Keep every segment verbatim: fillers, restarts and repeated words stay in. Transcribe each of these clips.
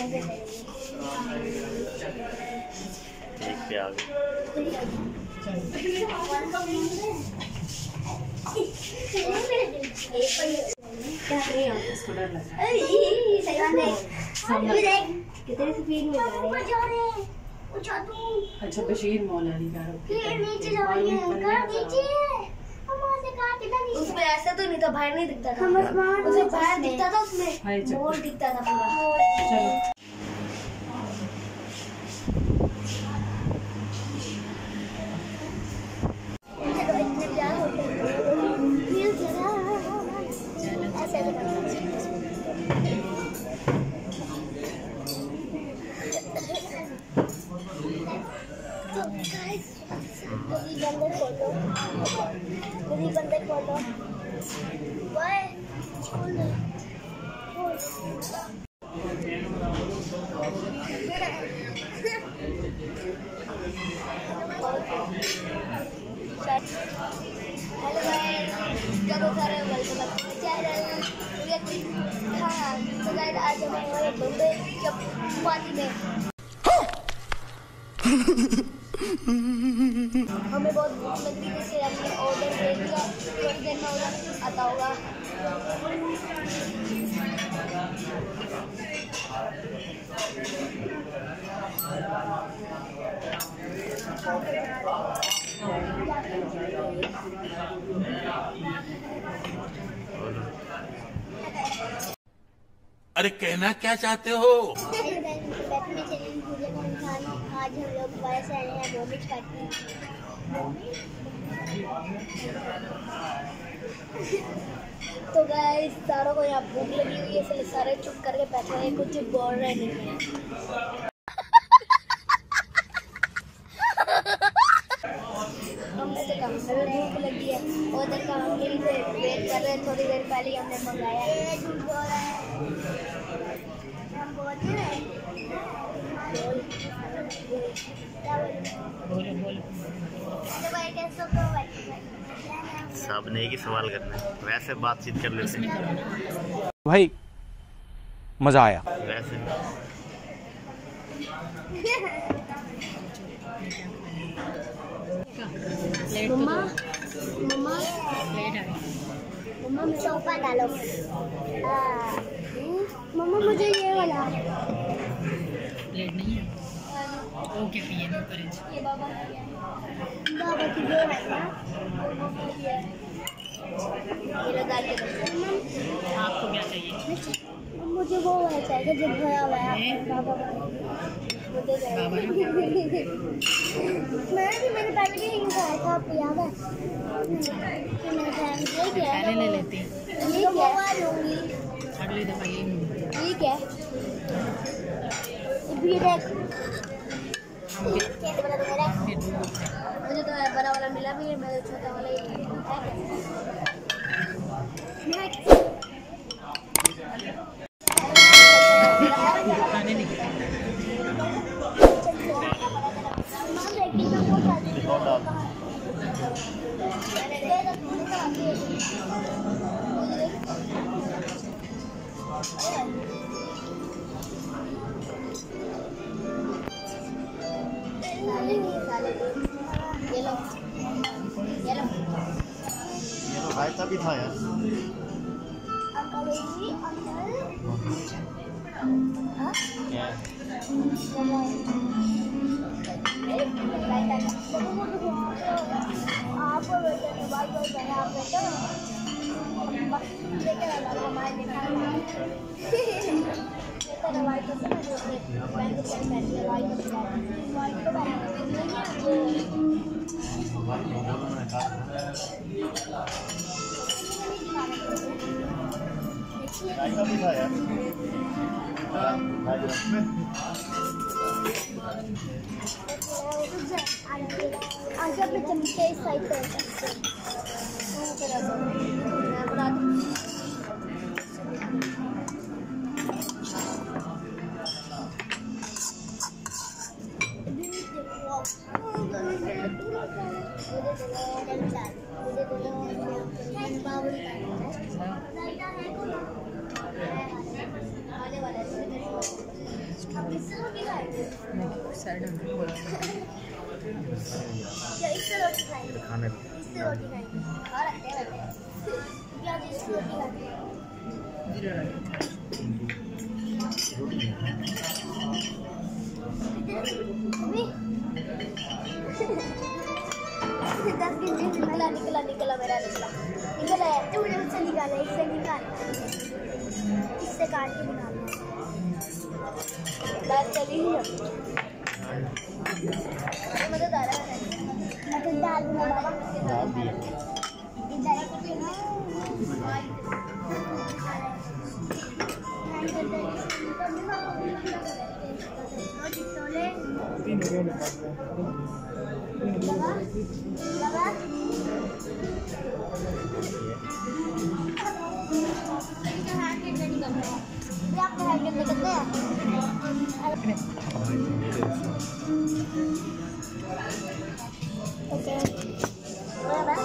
एक पे आ गए। कितने स्पीड में जा रहे हैं? अच्छा बशीर मौलानी का नीचे उसमें ऐसा तो नहीं था, बाहर नहीं दिखता था, उसमें बाहर दिखता था, उसमें मोर दिखता था पूरा। चलो बंदे खोलो हेलो गाइस, करो सारे वेलकम बैक टू चैनल। हाँ तो गाइस आज हम हमारे बम्बे चपाती में हमें बहुत भूख लग रही है, इसलिए हमने ऑर्डर दे दिया। थोड़ी देर में ऑर्डर आता होगा। अरे कहना क्या चाहते हो? आज हम लोग दोबारा से आए हैं मोमोज पार्टी। तो गाइस सारों को यहाँ भूख लगी हुई है, इसलिए सारे चुप करके बैठे हैं, कुछ बोल रहे नहीं हैं। हमने तो कहा हमें भूख लगी है, उधर का हम यहीं पे वेट कर रहे हैं। थोड़ी देर पहले ही हमने मंगाया है। झूठ बोल रहा है, हम बोलते हैं साहब ने एक ही सवाल करना है, वैसे बातचीत कर लेते हैं भाई, मजा आया वैसे। मम्मा मम्मा मम्मा सोफा डालो। मम्मा मुझे ये वाला प्लेट नहीं है। ओके पिए नहीं पर ये बाबा बाबा की जो है ना, ये लो डाल के दो। आपको क्या चाहिए? मुझे वो वाला चाहिए जो भरा हुआ है बाबा। मुझे चाहिए। मैंने भी मेरे पहले भी यही खाया था, आपको याद है? फिर मैंने खाया, ये क्या है? ले लेते हैं, ये क्या है? लूँगी अगली दफा ये ये क्या है? ये देख मुझे तो बड़ा वाला मिला भी है, मेरे छोटा वाला ही है। खाने नहीं ये लो ये लो ये तो रायता भी था यार। क्या रायता भी था यार। आज अपने चमचे इस साइड पे रखते हैं। मैं बता दूँ साइड में क्या इससे रोटी खाएंगे? खाने दो। इससे रोटी खाएंगे और रखते हैं क्या इससे रोटी खाएंगे? जीरो अभी दस दिन में निकला निकला निकला मेरा निकला निकला है तू मुझसे निकाला इससे निकाल इससे काट के निकालना दाल चली ही मदद आ रहा है मदद दाल बना बाबा दाल भी है। इधर एक भी ना लगा लगा आपका हाथ कितने कितने हैं? ओके बराबर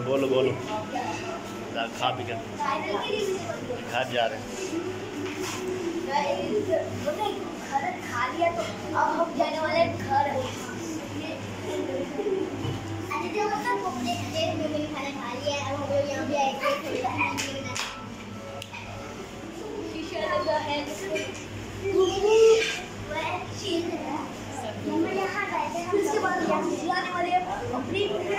बोलो बोलो, खा पी कर घर जा रहे हैं। खा लिया तो अब हम जाने वाले घर। खाना खा लिया, अब हम लोग यहाँ पे आए उसके बाद जाने वाले अपने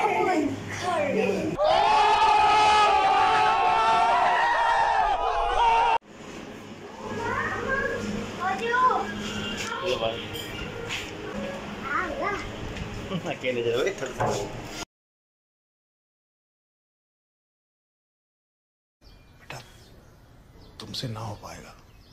अकेले जाओगे थोड़ा। बेटा तुमसे ना हो पाएगा।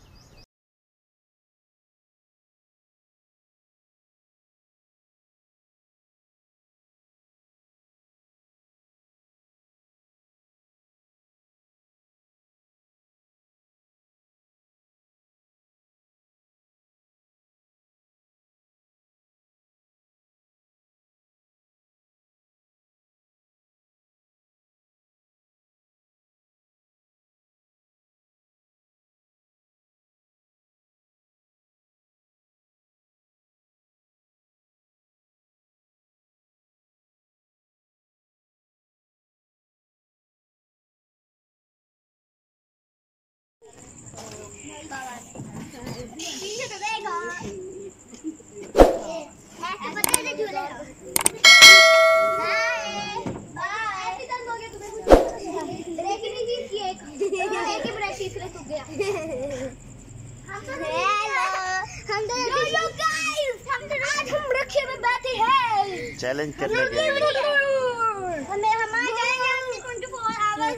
चैलेंज करने के लिए हमें हमारे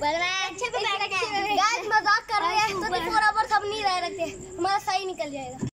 मजाक कर रहे हैं, ट्वेंटी फोर आवर्स हम नहीं रह रहे थे, हमारा सही निकल जाएगा।